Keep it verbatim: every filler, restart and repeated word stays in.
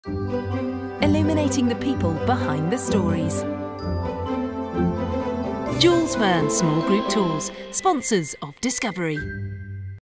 Illuminating the people behind the stories. Jules Verne Small Group Tours, sponsors of Discovery.